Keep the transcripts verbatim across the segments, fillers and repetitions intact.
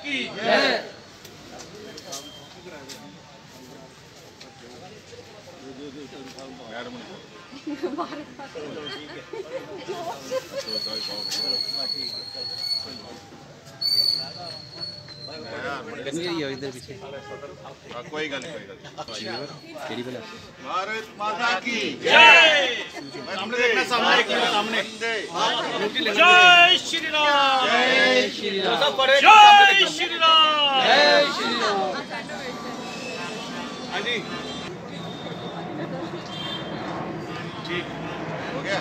की जय। इधर पीछे कोई गल कोई गल। भारत माता की जय। सामने देखना, सामने सामने। जय श्री राम, जय श्री राम, जय श्री राम, जय श्री राम। हाँ जी ठीक हो गया।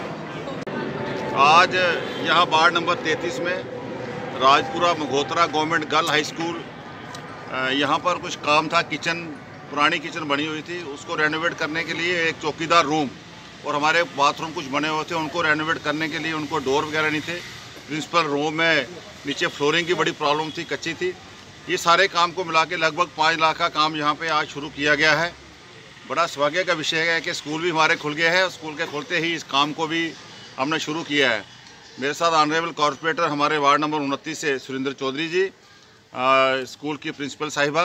आज यहाँ वार्ड नंबर तैंतीस में Rajpura Maghotra government girl high school, यहाँ पर कुछ काम था। किचन, पुरानी किचन बनी हुई थी, उसको रेनोवेट करने के लिए एक चौकीदार रूम और हमारे बाथरूम कुछ बने हुए थे, उनको रेनोवेट करने के लिए उनको डोर वगैरह नहीं थे। प्रिंसिपल रूम में नीचे फ्लोरिंग की बड़ी प्रॉब्लम थी, कच्ची थी। ये सारे काम को मिला के लगभग पाँच लाख का काम यहाँ पे आज शुरू किया गया है। बड़ा सौभाग्य का विषय है कि स्कूल भी हमारे खुल गए हैं। स्कूल के खुलते ही इस काम को भी हमने शुरू किया है। मेरे साथ ऑनरेबल कॉर्पोरेटर हमारे वार्ड नंबर उनतीस से सुरेंद्र चौधरी जी, आ, स्कूल की प्रिंसिपल साहिबा,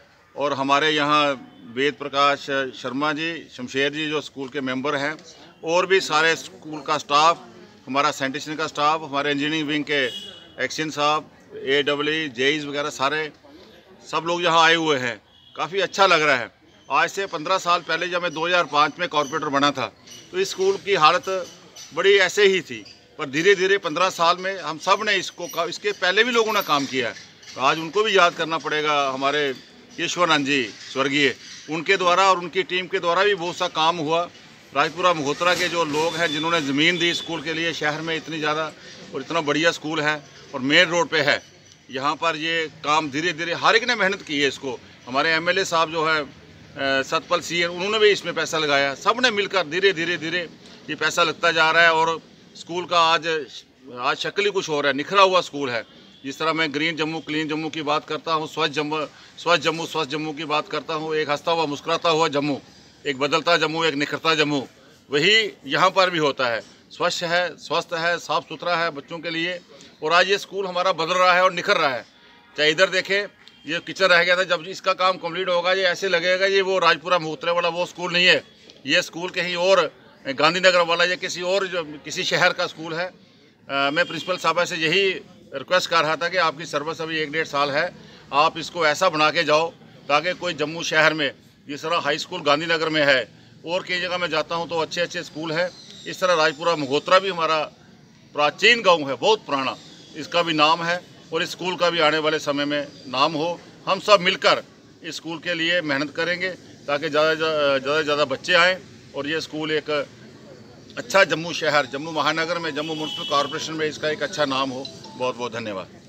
और हमारे यहाँ वेद प्रकाश शर्मा जी, शमशेर जी जो स्कूल के मेंबर हैं, और भी सारे स्कूल का स्टाफ, हमारा सैनिटेशन का स्टाफ, हमारे इंजीनियरिंग विंग के एक्शन साहब, ए डब्ल्यू जेईज वगैरह सारे सब लोग यहाँ आए हुए हैं। काफ़ी अच्छा लग रहा है। आज से पंद्रह साल पहले जब मैं दो हज़ार पाँच में कॉर्पोरेटर बना था तो इस स्कूल की हालत बड़ी ऐसे ही थी, पर धीरे धीरे पंद्रह साल में हम सब ने इसको, इसके पहले भी लोगों ने काम किया है, तो आज उनको भी याद करना पड़ेगा। हमारे केशवरनंद जी स्वर्गीय, उनके द्वारा और उनकी टीम के द्वारा भी बहुत सा काम हुआ। राजपुरा मघोत्रा के जो लोग हैं जिन्होंने ज़मीन दी स्कूल के लिए, शहर में इतनी ज़्यादा और इतना बढ़िया स्कूल है और मेन रोड पे है, यहाँ पर ये काम धीरे धीरे हर एक ने मेहनत की है इसको। हमारे एमएलए साहब जो है सतपाल सिंह, उन्होंने भी इसमें पैसा लगाया। सब ने मिलकर धीरे धीरे धीरे ये पैसा लगता जा रहा है और स्कूल का आज आज शक्ल ही कुछ हो रहा है, निखरा हुआ स्कूल है। जिस तरह मैं ग्रीन जम्मू, क्लीन जम्मू की बात करता हूँ, स्वच्छ जम्मू स्वच्छ जम्मू स्वच्छ जम्मू की बात करता हूँ, एक हंसता हुआ मुस्कुराता हुआ जम्मू, एक बदलता जम्मू, एक निखरता जम्मू, वही यहाँ पर भी होता है। स्वच्छ है, स्वस्थ है, साफ़ सुथरा है बच्चों के लिए, और आज ये स्कूल हमारा बदल रहा है और निखर रहा है। चाहे इधर देखें, ये किचन रह गया था, जब इसका काम कंप्लीट होगा ये ऐसे लगेगा ये वो राजपुरा मघोत्रा वाला वो स्कूल नहीं है, ये स्कूल कहीं और गांधीनगर वाला या किसी और जो किसी शहर का स्कूल है। आ, मैं प्रिंसिपल साहबा से यही रिक्वेस्ट कर रहा था कि आपकी सर्विस अभी एक डेढ़ साल है, आप इसको ऐसा बना के जाओ ताकि कोई जम्मू शहर में जिस तरह हाई स्कूल गांधीनगर में है और कई जगह मैं जाता हूँ तो अच्छे अच्छे स्कूल है, इस तरह राजपुरा मघोत्रा भी हमारा प्राचीन गाँव है, बहुत पुराना, इसका भी नाम है और इस स्कूल का भी आने वाले समय में नाम हो। हम सब मिलकर इस स्कूल के लिए मेहनत करेंगे ताकि ज़्यादा ज़्यादा से ज़्यादा बच्चे आएँ और ये स्कूल एक अच्छा जम्मू शहर, जम्मू महानगर में, जम्मू म्यूनसिपल कॉरपोरेशन में इसका एक अच्छा नाम हो। बहुत बहुत धन्यवाद।